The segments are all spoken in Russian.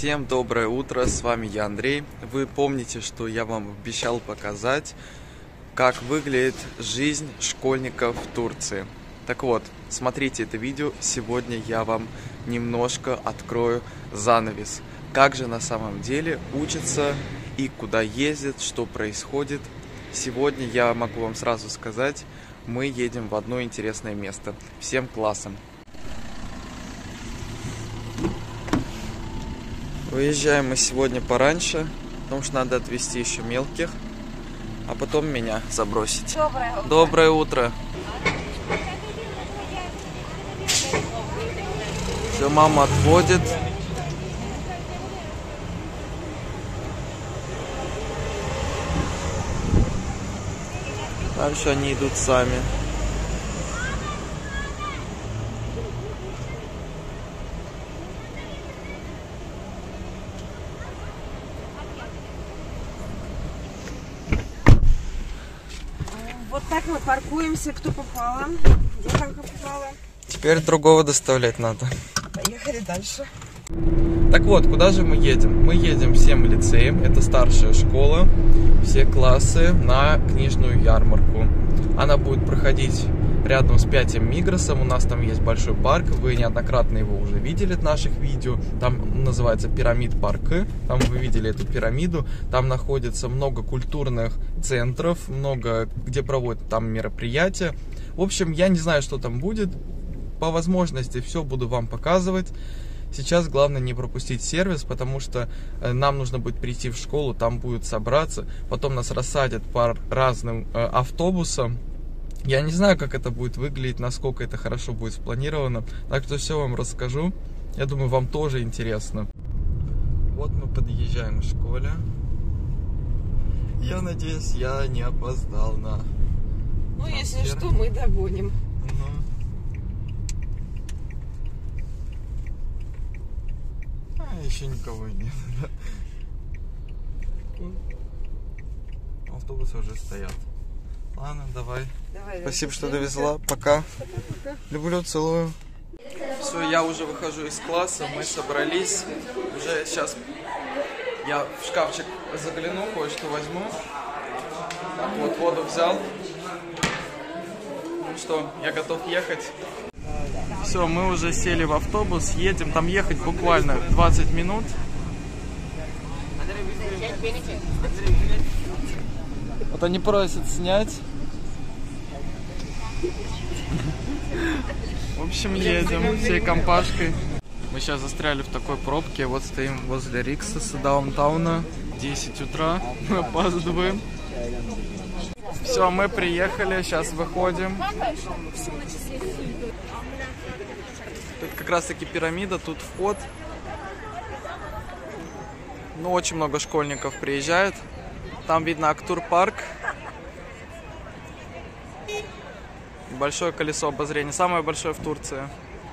Всем доброе утро, с вами я, Андрей. Вы помните, что я вам обещал показать, как выглядит жизнь школьников в Турции. Так вот, смотрите это видео, сегодня я вам немножко открою занавес. Как же на самом деле учатся и куда ездят, что происходит. Сегодня я могу вам сразу сказать, мы едем в одно интересное место, всем классом. Выезжаем мы сегодня пораньше, потому что надо отвезти еще мелких, а потом меня забросить. Доброе утро. Все, мама отводит. Дальше они идут сами. Вот так мы паркуемся, кто попало, где как попало. Теперь другого доставлять надо. Поехали дальше. Так вот, куда же мы едем? Мы едем всем лицеем, это старшая школа, все классы на книжную ярмарку. Она будет проходить рядом с 5 Мигросом, у нас там есть большой парк, вы неоднократно его уже видели в наших видео, там называется Пирамид Парк, там вы видели эту пирамиду, там находится много культурных центров, много где проводят там мероприятия. В общем, я не знаю, что там будет, по возможности все буду вам показывать. Сейчас главное не пропустить сервис, потому что нам нужно будет прийти в школу, там будет собраться, потом нас рассадят по разным автобусам. Я не знаю, как это будет выглядеть, насколько это хорошо будет спланировано, так что все вам расскажу. Я думаю, вам тоже интересно. Вот мы подъезжаем к школе. Я надеюсь, я не опоздал на Ну, трансфер. если что, мы догоним. Еще никого нет. Автобусы уже стоят. Ладно, давай. Спасибо, что довезла. Пока. Люблю, целую. Все, я уже выхожу из класса. Мы собрались. Уже сейчас я в шкафчик загляну, кое-что возьму. Вот воду взял. Ну что, я готов ехать. Все, мы уже сели в автобус, едем. Там ехать буквально 20 минут. Вот они просят снять. В общем, едем всей компашкой. Мы сейчас застряли в такой пробке. Вот стоим возле Риксоса, даунтауна. 10 утра. Мы опаздываем. Все, мы приехали. Сейчас выходим. Тут как раз таки пирамида, тут вход. Ну, очень много школьников приезжает. Там видно Актур-парк. Большое колесо обозрения, самое большое в Турции.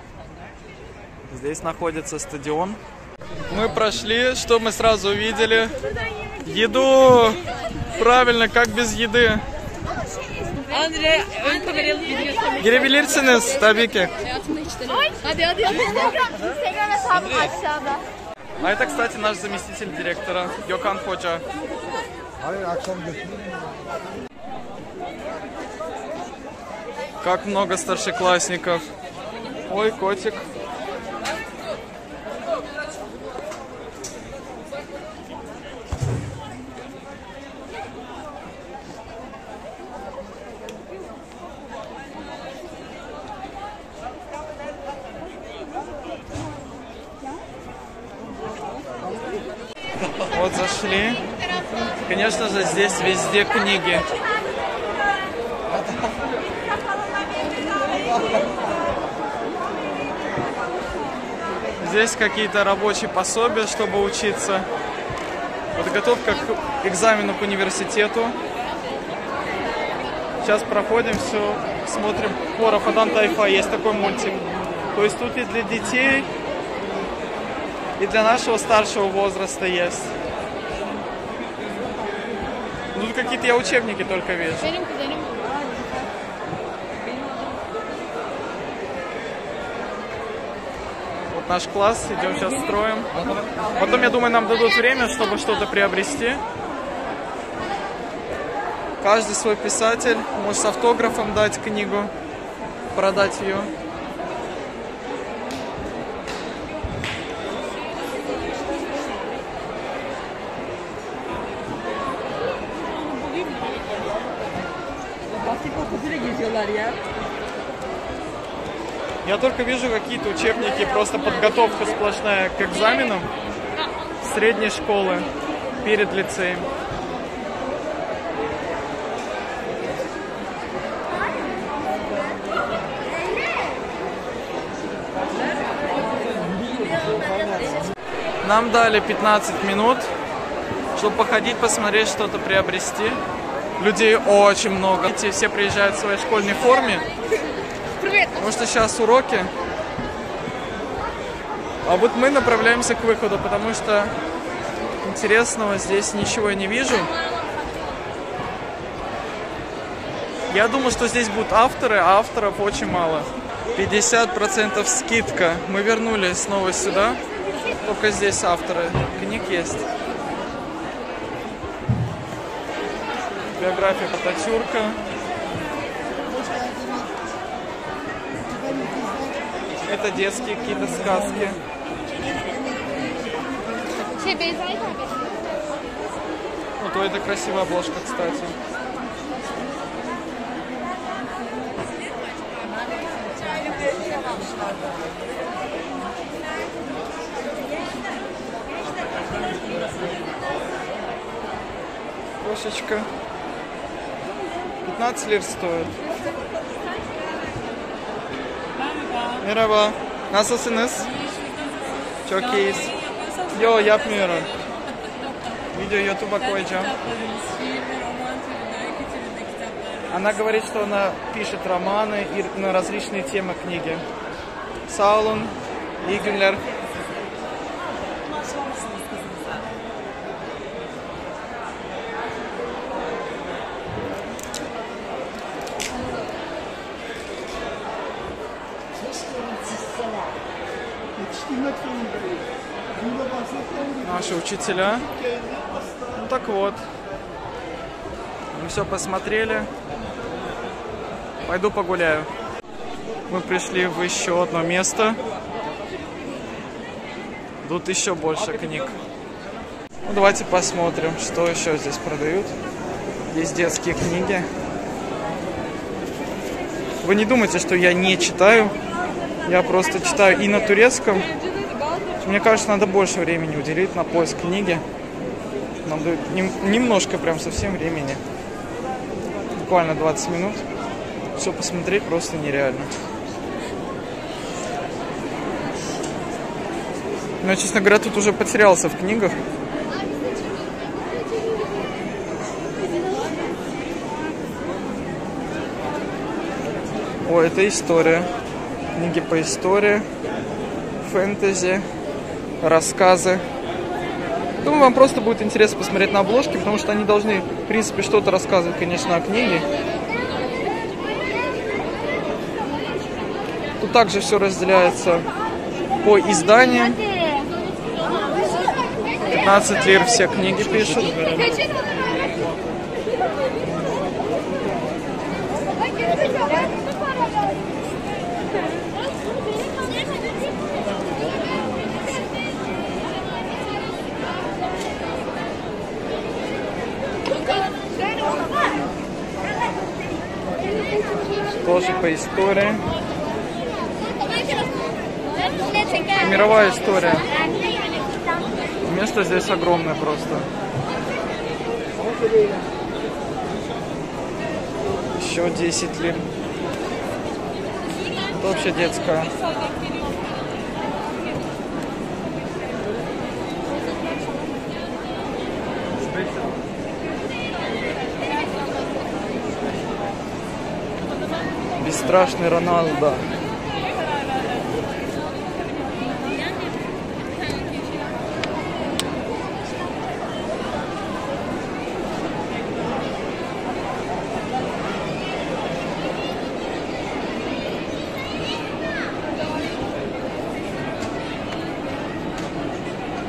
Здесь находится стадион. Мы прошли, что мы сразу увидели? Еду! Правильно, как без еды? Андрей, он говорил, Girebilirsiniz tabii ki. Hadi. Instagram hesabım aşağıda. А это, кстати, наш заместитель директора, Gökhan Hoca. Как много старшеклассников. Ой, котик. Вот зашли. Конечно же, здесь везде книги. Здесь какие-то рабочие пособия, чтобы учиться. Подготовка к экзамену к университету. Сейчас проходим все, смотрим. О, Рафадан Тайфа, есть такой мультик. То есть тут и для детей, и для нашего старшего возраста есть. Тут какие-то я учебники только вижу. Вот наш класс, идем сейчас строим. Потом, я думаю, нам дадут время, чтобы что-то приобрести. Каждый свой писатель может с автографом дать книгу, продать ее. Я только вижу какие-то учебники, просто подготовка сплошная к экзаменам средней школы перед лицеем. Нам дали 15 минут, чтобы походить, посмотреть, что-то приобрести. Людей очень много. Видите, все приезжают в своей школьной форме. Потому что сейчас уроки. А вот мы направляемся к выходу, потому что интересного здесь ничего я не вижу. Я думал, что здесь будут авторы, а авторов очень мало. 50% скидка. Мы вернулись снова сюда. Только здесь авторы. Книг есть. Биография Ататюрка. Это детские какие-то сказки. Вот это красивая обложка, кстати. Кошечка. 15 лир стоит. Merhaba. Nasılsınız? Çok iyiyiz. Yo, yapmıyorum. Video YouTube'a koyacağım. Она говорит, что она пишет романы и на различные темы книги. Sağ olun. İyi günler. Наши учителя. Ну так вот. Мы все посмотрели. Пойду погуляю. Мы пришли в еще одно место. Тут еще больше книг. Ну, давайте посмотрим, что еще здесь продают. Здесь детские книги. Вы не думайте, что я не читаю. Я просто читаю и на турецком. Мне кажется, надо больше времени уделить на поиск книги. Нам дают немножко, прям совсем времени. Буквально 20 минут. Все посмотреть просто нереально. Но, честно говоря, тут уже потерялся в книгах. О, это история. Книги по истории, фэнтези, рассказы. Думаю, вам просто будет интересно посмотреть на обложки, потому что они должны, в принципе, что-то рассказывать, конечно, о книге. Тут также все разделяется по изданиям. 15 лир все книги пишут. Тоже по истории. Мировая история. Место здесь огромное просто. Еще 10 лир. Это вообще детская. Бесстрашный Роналдо.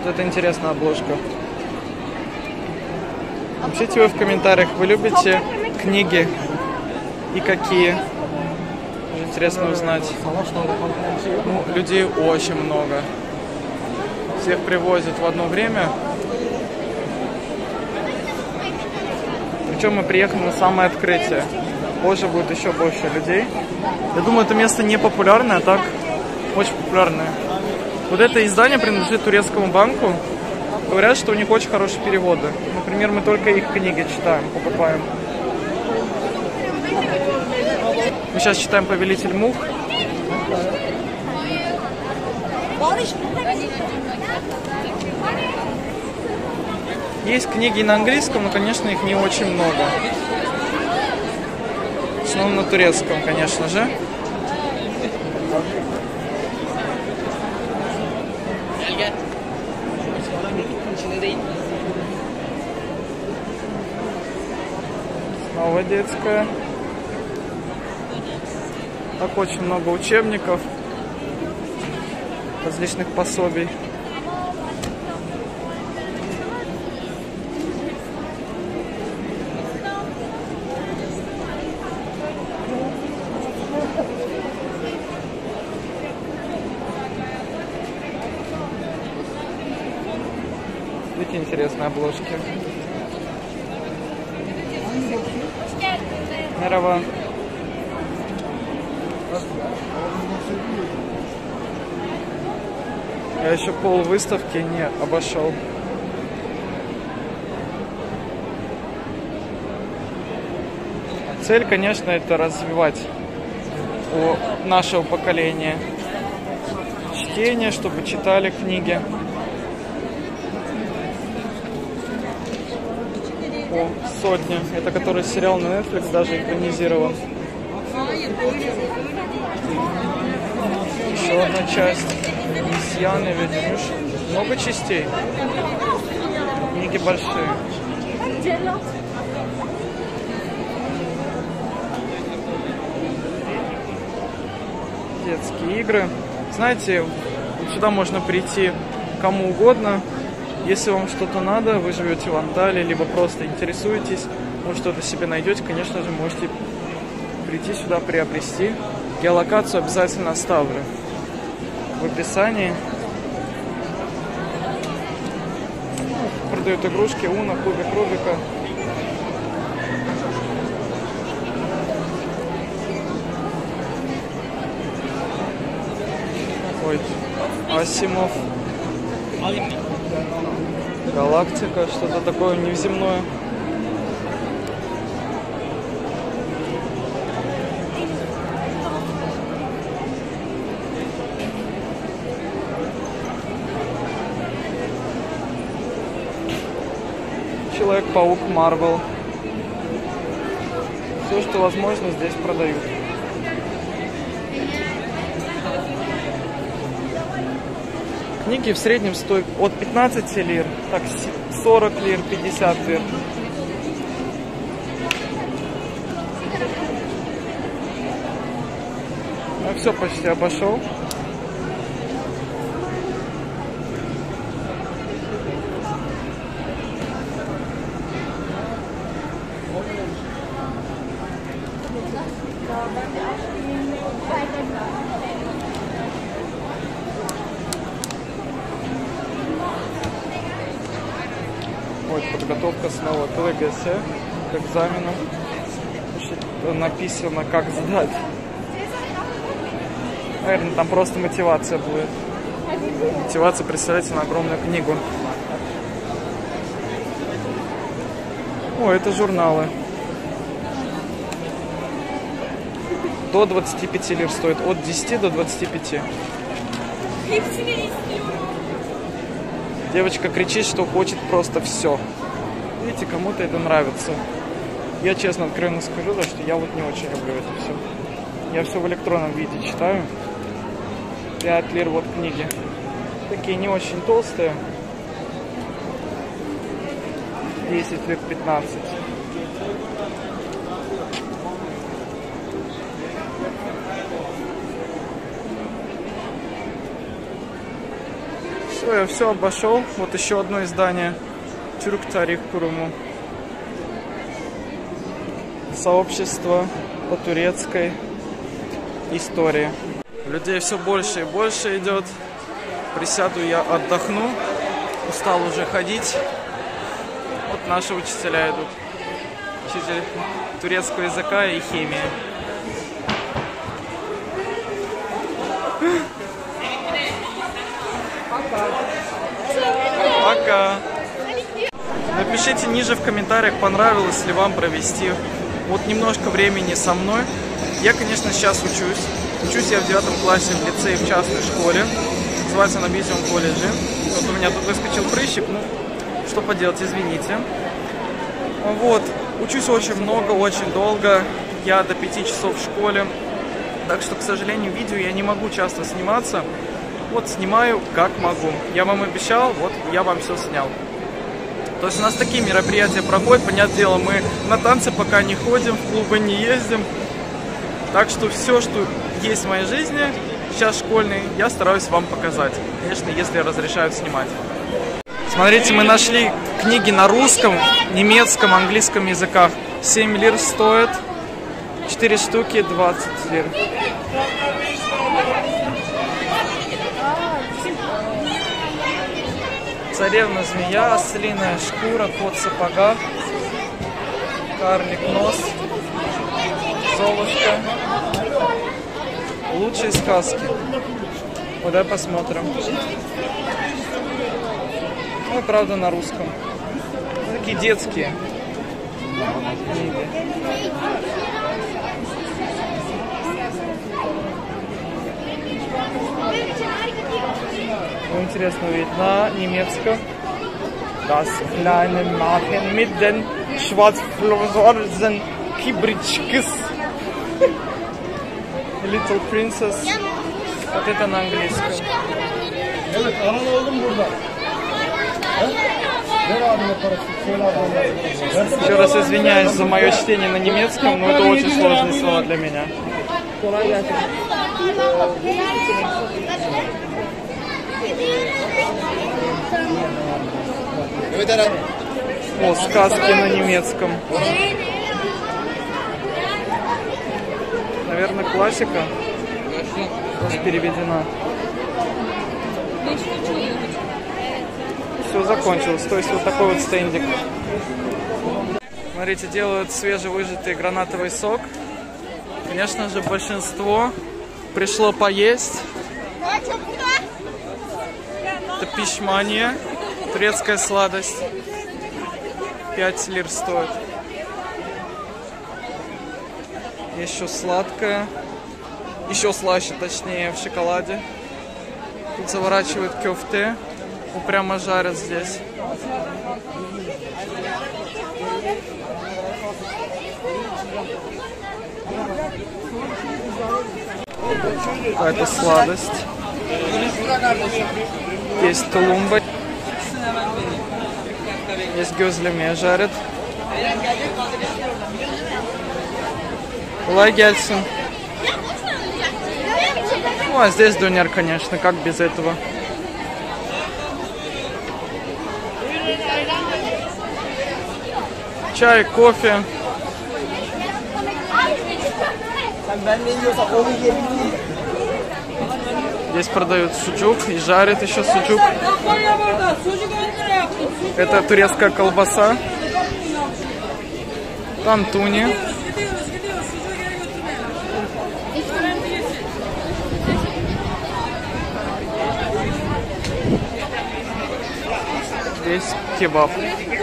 это интересная обложка. Напишите вы в комментариях, вы любите книги и какие. Интересно узнать. Ну, людей очень много. Всех привозят в одно время. Причем мы приехали на самое открытие. Позже будет еще больше людей. Я думаю, это место не популярное, а так очень популярное. Вот это издание принадлежит турецкому банку. Говорят, что у них очень хорошие переводы. Например, мы только их книги читаем, покупаем. Мы сейчас читаем «Повелитель мух». Есть книги на английском, но, конечно, их не очень много. В основном на турецком, конечно же. Снова детская. Так, очень много учебников, различных пособий. Видите, интересные обложки. Merhaba. Я еще пол выставки не обошел. Цель, конечно, это развивать у нашего поколения чтение, чтобы читали книги. О, «Сотня». Это который сериал на Netflix даже экранизирован. Еще одна часть. Мессианы, видишь? Много частей. Книги большие. Детские игры. Знаете, сюда можно прийти кому угодно. Если вам что-то надо, вы живете в Анталии, либо просто интересуетесь, вы что-то себе найдете, конечно же, можете прийти сюда, приобрести. Геолокацию обязательно оставлю в описании. Продают игрушки, Уно, кубик Рубика. Ой, Асимов. Галактика, что-то такое невземное. Человек-паук Марвел. Все, что возможно, здесь продают. Книги в среднем стоят от 15 лир, так 40 лир, 50 лир. Я все почти обошел. Вот подготовка снова к ЛГС, к экзамену. Написано, как сдать. Наверное, там просто мотивация будет. Мотивация, представляете, на огромную книгу. О, это журналы. До 25 лир стоит. От 10 до 25. Девочка кричит, что хочет просто все. Видите, кому-то это нравится. Я честно, откровенно скажу, да, что я вот не очень люблю это все. Я все в электронном виде читаю. 5 лир вот книги. Такие не очень толстые. 10 лир 15. Все, я все обошел. Вот еще одно издание Türk-Tarih Kurumu. Сообщество по турецкой истории. Людей все больше и больше идет. Присяду, я отдохну. Устал уже ходить. Вот наши учителя идут. Учитель турецкого языка и химии. Пока. Напишите ниже в комментариях, понравилось ли вам провести вот немножко времени со мной. Я, конечно, сейчас учусь. Учусь я в 9 классе в лицее в частной школе. Называется она Бизиум колледже. Вот у меня тут выскочил прыщик. Ну, что поделать, извините. Вот. Учусь очень много, очень долго. Я до 5 часов в школе. Так что, к сожалению, видео я не могу часто сниматься. Вот снимаю как могу. Я вам обещал, вот я вам все снял. То есть у нас такие мероприятия проходят. Понятное дело, мы на танцы пока не ходим, в клубы не ездим. Так что все, что есть в моей жизни, сейчас школьной, я стараюсь вам показать. Конечно, если разрешают снимать. Смотрите, мы нашли книги на русском, немецком, английском языках. 7 лир стоит. 4 штуки 20 лир. Царевна змея, ослиная шкура, кот в сапогах, карлик нос, Золушка. Лучшие сказки. Вот давай посмотрим. Ну, правда, на русском. Ну, такие детские книги. Интересно увидеть на немецком. Das kleine Mädchen mit den schwarzflosen Kibritschkes. Little Princess. Вот это на английском. Еще раз извиняюсь за мое чтение на немецком, но это очень сложные слова для меня. О, сказки на немецком. Наверное, классика переведена. Все закончилось. То есть вот такой вот стендик. Смотрите, делают свежевыжатый гранатовый сок. Конечно же, большинство пришло поесть. Это пишмания, турецкая сладость. 5 лир стоит. Еще сладкое. Еще слаще, точнее, в шоколаде. Тут заворачивают кёфте. Прямо жарят здесь. Какая-то сладость. Есть тулумба. Есть гёзлеме жарят. Лагельсен. Ну, а здесь донер, конечно, как без этого. Чай, кофе. Здесь продают суджук и жарят еще суджук. Это турецкая колбаса. Тантуни. Здесь кебаб.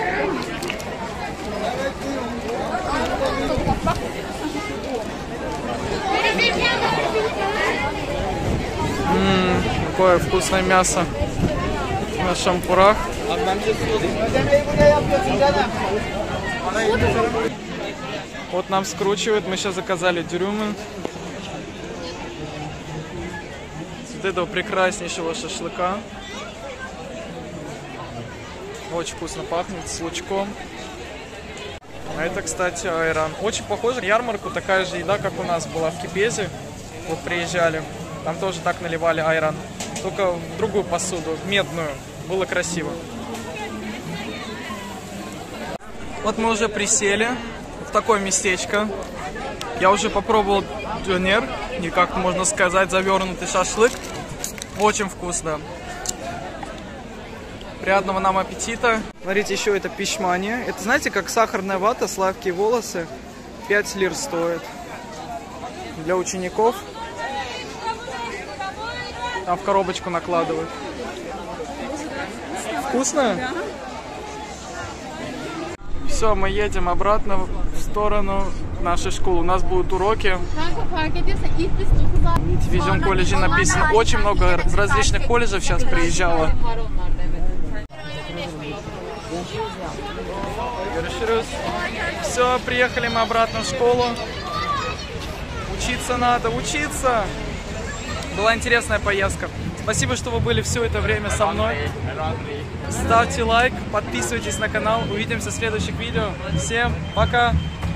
Какое вкусное мясо на шампурах. Вот нам скручивают. Мы сейчас заказали дюрюмы. Вот этого прекраснейшего шашлыка. Очень вкусно пахнет, с лучком. А это, кстати, айран. Очень похоже на ярмарку, такая же еда, как у нас была в Кепезе. Вот приезжали. Там тоже так наливали айран. только в другую посуду, в медную. Было красиво. Вот мы уже присели в такое местечко. Я уже попробовал дюнер, и как можно сказать, завернутый шашлык. Очень вкусно. Приятного нам аппетита. Смотрите, еще это пишмани. Это, знаете, как сахарная вата, сладкие волосы. 5 лир стоит. Для учеников. Там в коробочку накладывают. Вкусно? Все, мы едем обратно в сторону нашей школы. У нас будут уроки. Видите, везем колледжи написано. Очень много различных колледжев сейчас приезжало. Все, приехали мы обратно в школу. Учиться надо, учиться. Была интересная поездка. Спасибо, что вы были все это время со мной. Ставьте лайк, подписывайтесь на канал. Увидимся в следующих видео. Всем пока!